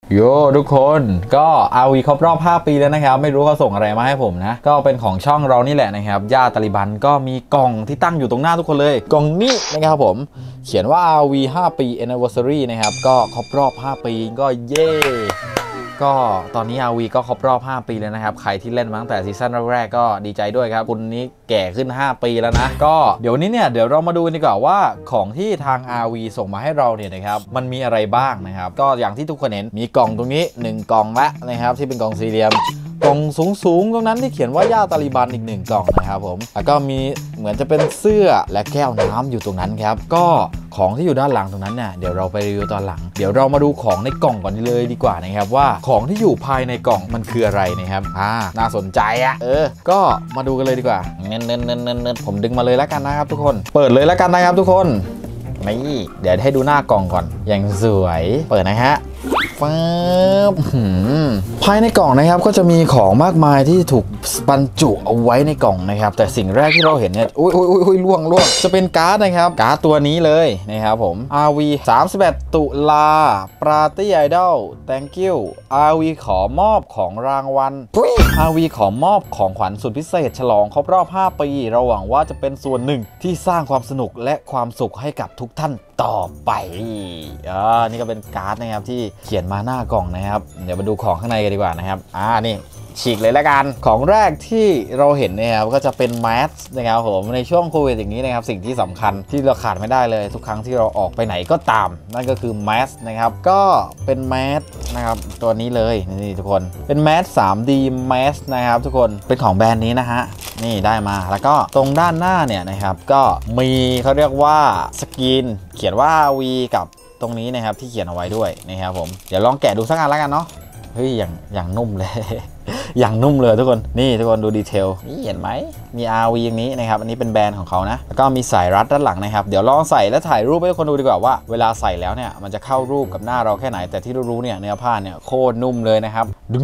โยทุกคนก็RVครบรอบ5ปีแล้วนะครับไม่รู้เขาส่งอะไรมาให้ผมนะก็เป็นของช่องเรานี่แหละนะครับย่าตาลิบันก็มีกล่องที่ตั้งอยู่ตรงหน้าทุกคนเลยกล่องนี้นะครับผมเขียนว่าRV 5 ปี Anniversary นะครับก็ครบรอบ5ปีก็เย่ก็ตอนนี้RVก็ครบรอบ5ปีแล้วนะครับใครที่เล่นมาตั้งแต่ซีซั่นแรกๆก็ดีใจด้วยครับคุณนี้แก่ขึ้น5ปีแล้วนะก็เดี๋ยวนี้เนี่ยเดี๋ยวเรามาดูกันดีกว่าว่าของที่ทาง RV ส่งมาให้เราเนี่ยนะครับมันมีอะไรบ้างนะครับก็อย่างที่ทุกคนเห็นมีกล่องตรงนี้1กล่องละนะครับที่เป็นกล่องสี่เหลี่ยมกล่องสูงตรงนั้นที่เขียนว่าย่าตาลิบันอีก1กล่องนะครับผมแล้วก็มีเหมือนจะเป็นเสื้อและแก้วน้ำอยู่ตรงนั้นครับก็ของที่อยู่ด้านหลังตรงนั้นเนี่ยเดี๋ยวเราไปรีวิวตอนหลังเดี๋ยวเรามาดูของในกล่องก่อนเลยดีกว่านะครับว่าของที่อยู่ภายในกล่องมันคืออะไรนะครับน่าสนใจอ่ะก็มาดูกันเลยดีกว่าเน้นผมดึงมาเลยแล้วกันนะครับทุกคนเปิดเลยแล้วกันนะครับทุกคนนี่เดี๋ยวให้ดูหน้ากล่องก่อนอย่างสวยเปิดนะฮะภายในกล่องนะครับก็จะมีของมากมายที่ถูกบรรจุเอาไว้ในกล่องนะครับแต่สิ่งแรกที่เราเห็นเนี่ยอุ้ยล่วงจะเป็นการ์ดนะครับการ์ดตัวนี้เลยนะครับผม RV 31 ตุลา Party Idol Thank you RV ขอมอบของรางวัลRV ขอมอบของขวัญสุดพิเศษฉลองครบรอบ5ปีเราหวังว่าจะเป็นส่วนหนึ่งที่สร้างความสนุกและความสุขให้กับทุกท่านต่อไปนี่ก็เป็นการ์ดนะครับที่เขียนมาหน้ากล่องนะครับเดี๋ยวมาดูของข้างในกันดีกว่านะครับนี่ฉีกเลยละกันของแรกที่เราเห็นนะครับก็จะเป็นแมสนะครับผมในช่วงโควิดอย่างนี้นะครับสิ่งที่สำคัญที่เราขาดไม่ได้เลยทุกครั้งที่เราออกไปไหนก็ตามนั่นก็คือแมสนะครับก็เป็นแมสนะครับตัวนี้เลยนี่ทุกคนเป็นแมส 3D แมสนะครับทุกคนเป็นของแบรนด์นี้นะฮะนี่ได้มาแล้วก็ตรงด้านหน้าเนี่ยนะครับก็มีเขาเรียกว่าสกรีนเขียนว่า V กับตรงนี้นะครับที่เขียนเอาไว้ด้วยนะครับผมเดี๋ยวลองแกะดูสักอันแล้วกันเนาะเฮ้ยอย่างนุ่มเลย อย่างนุ่มเลยทุกคนนี่ทุกคนดูดีเทลนี่เห็นไหมมี RV อย่างนี้นะครับอันนี้เป็นแบรนด์ของเขานะแล้วก็มีสายรัดด้านหลังนะครับเดี๋ยวลองใส่และถ่ายรูปให้ทุกคนดูดีกว่าว่าเวลาใส่แล้วเนี่ยมันจะเข้ารูปกับหน้าเราแค่ไหนแต่ที่รู้เนี่ยเนื้อผ้าเนี่ยโคตรนุ่มเลยนะครับดึง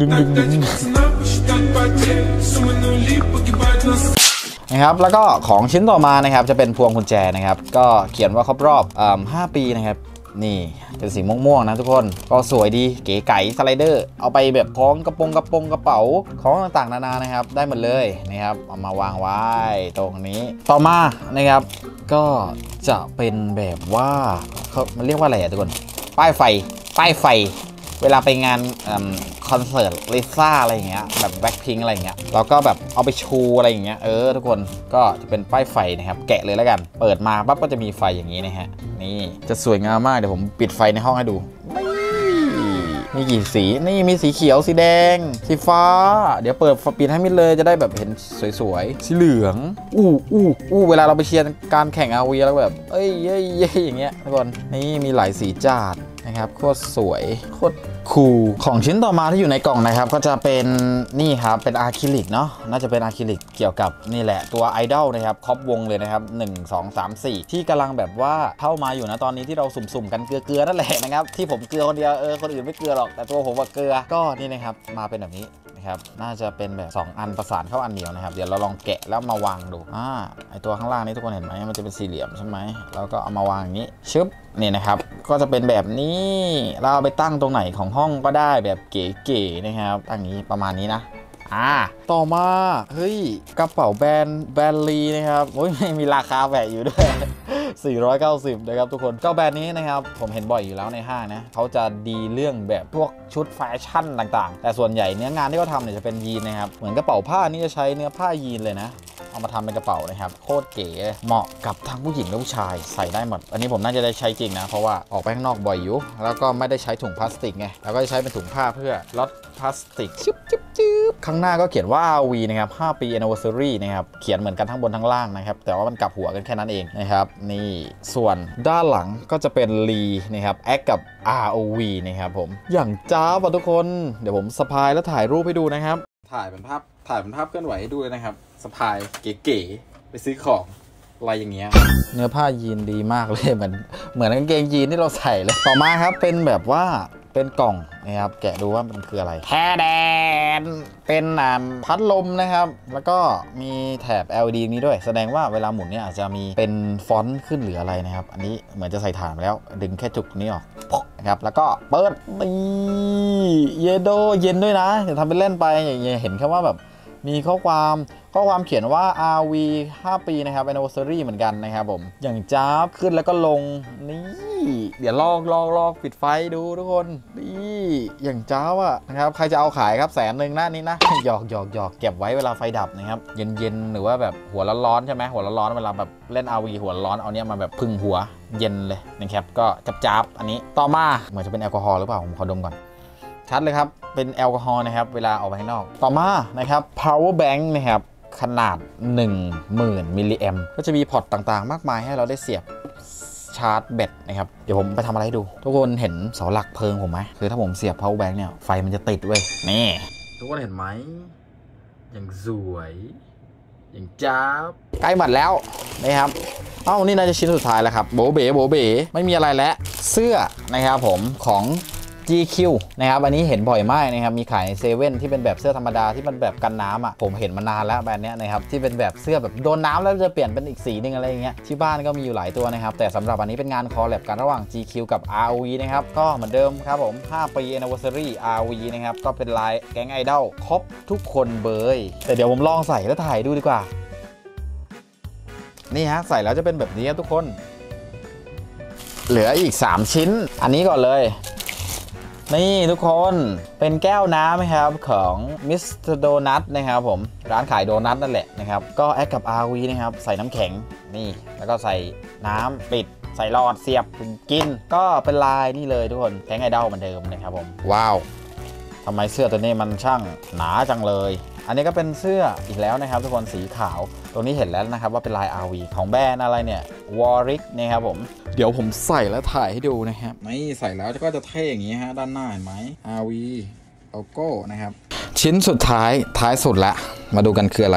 นะครับแล้วก็ของชิ้นต่อมานะครับจะเป็นพวงกุญแจนะครับก็เขียนว่าครบรอบ5 ปีนะครับนี่เป็นสีม่วงๆนะทุกคนก็สวยดีเก๋ไก๋สไลเดอร์เอาไปแบบคล้องกระเป๋าของต่างๆนานานะครับได้หมดเลยนะครับเอามาวางไว้ตรงนี้ต่อมานะครับก็จะเป็นแบบว่ามันเรียกว่าอะไรอะทุกคนป้ายไฟเวลาไปงานคอนเสิร์ตลิซ่าอะไรอย่างเงี้ยแบบแบ็คพิงอะไรอย่างเงี้ยเราก็แบบเอาไปชูอะไรอย่างเงี้ยทุกคนก็จะเป็นป้ายไฟนะครับแกะเลยแล้วกันเปิดมาปั๊บก็จะมีไฟอย่างนี้นะฮะนี่จะสวยงามมากเดี๋ยวผมปิดไฟในห้องให้ดูมีกี่สีนี่มีสีเขียวสีแดงสีฟ้าเดี๋ยวเปิดปิดให้มิดเลยจะได้แบบเห็นสวยๆสีเหลืองเวลาเราไปเชียร์การแข่งRVแล้วแบบเอ้ยอย่างเงี้ยทุกคนนี่มีหลายสีจัดนะครับโคตรสวยโคตรคูลของชิ้นต่อมาที่อยู่ในกล่องนะครับก็จะเป็นนี่ครับเป็นอะคริลิกเนาะน่าจะเป็นอะคริลิกเกี่ยวกับนี่แหละตัวไอดอลนะครับครอบวงเลยนะครับ1 2 3 4ที่กำลังแบบว่าเข้ามาอยู่นะตอนนี้ที่เราสุ่มกันเกลือนั่นแหละนะครับที่ผมเกลือคนเดียวคนอื่นไม่เกลือหรอกแต่ตัวผมว่าเกลือก็นี่นะครับมาเป็นแบบนี้นะครับน่าจะเป็นแบบ2อันประสานเข้าอันเดียวนะครับเดี๋ยวเราลองแกะแล้วมาวางดูไอตัวข้างล่างนี้ทุกคนเห็นไหมมันจะเป็นสี่เหลี่ยมใช่ไหมแล้วก็เอามาวางอย่างนี้ชึบนี่นะครับก็จะเป็นแบบนี้เราเอาไปตั้งตรงไหนของห้องก็ได้แบบเก๋ๆนะครับตั้งนี้ประมาณนี้นะต่อมาเฮ้ยกระเป๋าแบรนด์ลีนะครับโอ้ยไม่มีราคาแฝงอยู่ด้วย490นะครับทุกคนก็แบรนด์นี้นะครับผมเห็นบ่อยอยู่แล้วในห้างนะเขาจะดีเรื่องแบบพวกชุดแฟชั่นต่างๆแต่ส่วนใหญ่เนื้องานที่เขาทำเนี่ยจะเป็นยีนนะครับเหมือนกระเป๋าผ้านี่จะใช้เนื้อผ้ายีนเลยนะเอามาทำเป็นกระเป๋านะครับโคตรเก๋เหมาะกับทั้งผู้หญิงและผู้ชายใส่ได้หมดอันนี้ผมน่าจะได้ใช้จริงนะเพราะว่าออกไปข้างนอกบ่อยอยู่แล้วก็ไม่ได้ใช้ถุงพลาสติกไงแล้วก็จะใช้เป็นถุงผ้าเพื่อลดพลาสติกข้างหน้าก็เขียนว่า RV นะครับ5 ปี Anniversary นะครับเขียนเหมือนกันทั้งบนทั้งล่างนะครับแต่ว่ามันกลับหัวกันแค่นั้นเองนะครับนี่ส่วนด้านหลังก็จะเป็นลีนะครับแอคกับ ROV นะครับผมอย่างจ้าป่ะทุกคนเดี๋ยวผมสะพายแล้วถ่ายรูปให้ดูนะครับถ่ายเป็นภาพเคลื่อนไหวให้ดูเลยนะครับสะพายเก๋ๆไปซื้อของอะไรอย่างเงี้ยเนื้อผ้ายีนดีมากเลยเหมือนกางเกงยีนที่เราใส่เลยต่อมาครับเป็นแบบว่าเป็นกล่องนะครับแกะดูว่ามันคืออะไรแท้แดนเป็นพัดลมนะครับแล้วก็มีแถบ LED นี้ด้วยแสดงว่าเวลาหมุนเนี่ยอาจจะมีเป็นฟอนต์ขึ้นหรืออะไรนะครับอันนี้เหมือนจะใส่ถ่านไปแล้วดึงแค่จุกนี้ออกนะครับแล้วก็เปิดนี่เยโดเย็นด้วยนะอย่าทำเป็นเล่นไปอย่าเห็นแค่ว่าแบบมีข้อความเขียนว่า RV 5 ปีนะครับ anniversary เหมือนกันนะครับผมอย่างจ้าบขึ้นแล้วก็ลงนี่เดี๋ยวลองปิดไฟดูทุกคนนี่อย่างจ้าบอะนะครับใครจะเอาขายครับ100,000นะนี่นะหยอกเก็บไว้เวลาไฟดับนะครับเย็นหรือว่าแบบหัวร้อนใช่ไหมหัวร้อนเวลาแบบเล่น RV หัวร้อนเอาเนี้ยมาแบบพึ่งหัวเย็นเลยนะครับก็จับอันนี้ต่อมาเหมือนจะเป็นแอลกอฮอล์หรือเปล่าผมขอดมก่อนชัดเลยครับเป็นแอลกอฮอล์นะครับเวลาออกไปข้างนอกต่อมานะครับ power bank นะครับขนาด 10,000 มิลลิแอมก็จะมีพอร์ตต่างๆมากมายให้เราได้เสียบชาร์จแบตนะครับเดี๋ยวผมไปทำอะไรให้ดูทุกคนเห็นเสาหลักเพลิงผมไหมคือถ้าผมเสียบ power bank เนี่ยไฟมันจะติดเว้ยนี่ทุกคนเห็นไหมอย่างสวยอย่างจ้าบใกล้หมดแล้วนะครับนี่น่าจะชิ้นสุดท้ายแล้วครับโบเบ๋ไม่มีอะไรแล้วเสื้อนะครับผมของ GQ นะครับอันนี้เห็นบ่อยมากนะครับมีขายในเซเว่นที่เป็นแบบเสื้อธรรมดาที่มันแบบกันน้ำอ่ะผมเห็นมานานแล้วแบรนด์นี้นะครับที่เป็นแบบเสื้อแบบโดนน้ำแล้วจะเปลี่ยนเป็นอีกสีนึงอะไรอย่างเงี้ยที่บ้านก็มีอยู่หลายตัวนะครับแต่สำหรับอันนี้เป็นงานคอลแลบกันระหว่าง GQ กับ ROV นะครับก็เหมือนเดิมครับผม5 ปี anniversary ROV นะครับก็เป็นลายแก๊งไอดอลครบทุกคนเบยแต่เดี๋ยวผมลองใส่แล้วถ่ายดูดีกว่านี่ฮะใส่แล้วจะเป็นแบบนี้ครับทุกคนเหลืออีก3ชิ้นอันนี้ก่อนเลยนี่ทุกคนเป็นแก้วน้ำนะครับของมิสเตอร์โดนัทนะครับผมร้านขายโดนัทนั่นแหละนะครับก็แอดกับ RV นะครับใส่น้ำแข็งนี่แล้วก็ใส่น้ำปิดใส่หลอดเสียบกินก็เป็นลายนี่เลยทุกคนแก๊งไอดอลเหมือนเดิมนะครับผมว้าวทำไมเสื้อตัวนี้มันช่างหนาจังเลยอันนี้ก็เป็นเสื้ออีกแล้วนะครับทุกคนสีขาวตัวนี้เห็นแล้วนะครับว่าเป็นลาย RV ของแบรนด์อะไรเนี่ยวอริกนะครับผมเดี๋ยวผมใส่แล้วถ่ายให้ดูนะครับไม่ใส่แล้วก็จะเท่อย่างนี้ฮะด้านหน้าเห็นไหม RV โลโก้นะครับชิ้นสุดท้ายสุดละมาดูกันคืออะไร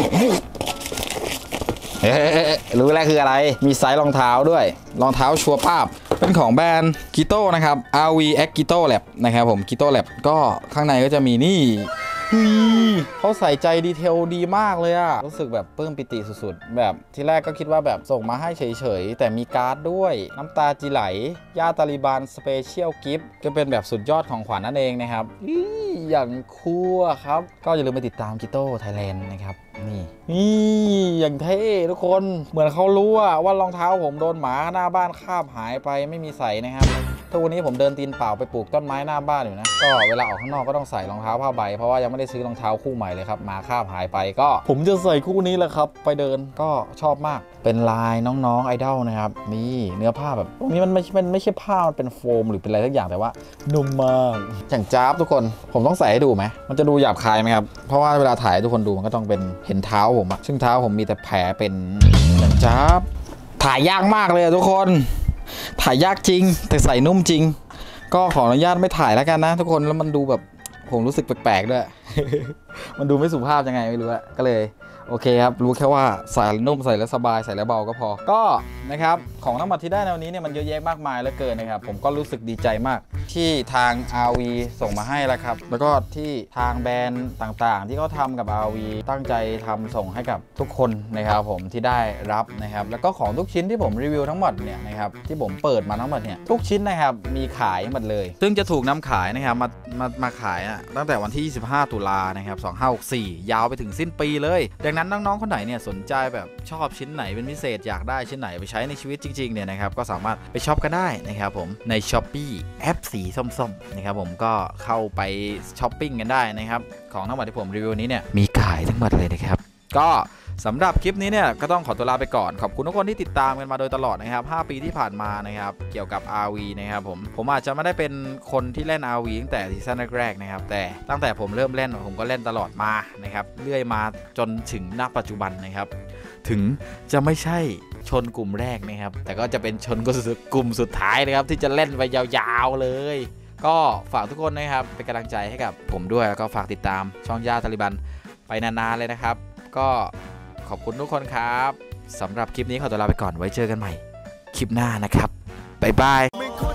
รู้แล้วคืออะไรมีไซส์รองเท้าด้วยรองเท้าชัวร์ป้าบเป็นของแบรนด์กิโต้นะครับ RV X Gito Lab นะครับผม Gito Lab ก็ข้างในก็จะมีนี่เขาใส่ใจดีเทลดีมากเลยอะรู้สึกแบบปลื้มปิติสุดๆแบบที่แรกก็คิดว่าแบบส่งมาให้เฉยๆแต่มีการ์ดด้วยน้ำตาจีไหลย่าตาลิบันสเปเชียลกิฟต์ก็เป็นแบบสุดยอดของขวัญนั่นเองนะครับอย่างคูลครับก็อย่าลืมไปติดตามกิโต้ไทยแลนด์นะครับนี่อย่างเท่ทุกคนเหมือนเขารู้ว่ารองเท้าผมโดนหมาหน้าบ้านคาบหายไปไม่มีใส่นะครับทุกวันนี้ผมเดินตีนเปล่าไปปลูกต้นไม้หน้าบ้านอยู่นะก็เวลาออกข้างนอกก็ต้องใส่รองเท้าผ้าใบเพราะว่ายังไม่ได้ซื้อรองเท้าคู่ใหม่เลยครับมาคาบหายไปก็ผมจะใส่คู่นี้แหละครับไปเดินก็ชอบมากเป็นลายน้องๆไอดอลนะครับนี่เนื้อผ้าแบบตรงนี้มันไม่ใช่ผ้ามันเป็นโฟมหรือเป็นอะไรทุกอย่างแต่ว่านุ่มมากอย่างจ้าบทุกคนผมต้องใส่ให้ดูไหมมันจะดูหยาบคายไหมครับเพราะว่าเวลาถ่ายทุกคนดูมันก็ต้องเป็นเห็นเท้าผมซึ่งเท้าผมมีแต่แผลเป็นอย่างจ้าบถ่ายยากมากเลยทุกคนถ่ายยากจริงแต่ใส่นุ่มจริงก็ขออนุญาตไม่ถ่ายแล้วกันนะทุกคนแล้วมันดูแบบผมรู้สึกแปลกๆด้วย มันดูไม่สุภาพยังไงไม่รู้ก็เลยโอเคครับรู้แค่ว่าใส่นุ่มใส่แล้วสบายใส่แล้วเบาก็พอก็นะครับของทั้งหมดที่ได้ในวันนี้เนี่ยมันเยอะแยะมากมายเหลือเกินนะครับผมก็รู้สึกดีใจมากที่ทาง RV ส่งมาให้แล้วครับแล้วก็ที่ทางแบรนด์ต่างๆที่เขาทำกับ RV ตั้งใจทำส่งให้กับทุกคนนะครับผมที่ได้รับนะครับแล้วก็ของทุกชิ้นที่ผมรีวิวทั้งหมดเนี่ยนะครับที่ผมเปิดมาทั้งหมดเนี่ยทุกชิ้นนะครับมีขายหมดเลยซึ่งจะถูกนำขายนะครับมาขายตั้งแต่วันที่25 ตุลานะครับ2564ยาวไปถึงสิ้นปีเลยดังนั้นน้องๆคนไหนเนี่ยสนใจแบบชอบชิ้นไหนเป็นพิเศษอยากได้ชิ้นไหนไปใช้ในชีวิตจริงๆเนี่ยนะครับก็สามารถไปช็อปกันได้นะครับผมใน Shopee แอปสีส้มๆนะครับผมก็เข้าไปช้อปปิ้งกันได้นะครับของทั้งหมดที่ผมรีวิวนี้เนี่ยมีขายทั้งหมดเลยนะครับก็สำหรับคลิปนี้เนี่ยก็ต้องขอตัวลาไปก่อนขอบคุณทุกคนที่ติดตามกันมาโดยตลอดนะครับ5 ปีที่ผ่านมานะครับเกี่ยวกับ RV นะครับผมอาจจะไม่ได้เป็นคนที่เล่น RV ตั้งแต่ซีซั่นแรกๆนะครับแต่ตั้งแต่ผมเริ่มเล่นผมก็เล่นตลอดมานะครับเรื่อยมาจนถึงณปัจจุบันนะครับถึงจะไม่ใช่ชนกลุ่มแรกนะครับแต่ก็จะเป็นชนกลุ่มสุดท้ายนะครับที่จะเล่นไปยาวๆเลยก็ฝากทุกคนนะครับเป็นกำลังใจให้กับผมด้วยแล้วก็ฝากติดตามช่องย่าตาลิบันไปนานๆเลยนะครับก็ขอบคุณทุกคนครับสำหรับคลิปนี้ขอตัวลาไปก่อนไว้เจอกันใหม่คลิปหน้านะครับบ๊ายบาย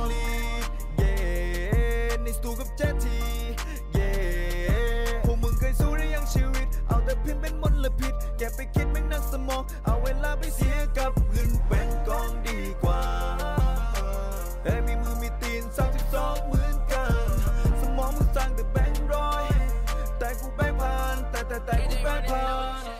แกไปคิดแม่งนักสมองเอาเวลาไปเสียกับเงินเป็นกองดีกว่าแต่มีมือมีตีน32เหมือนกันสมองแต่กูแปรพัน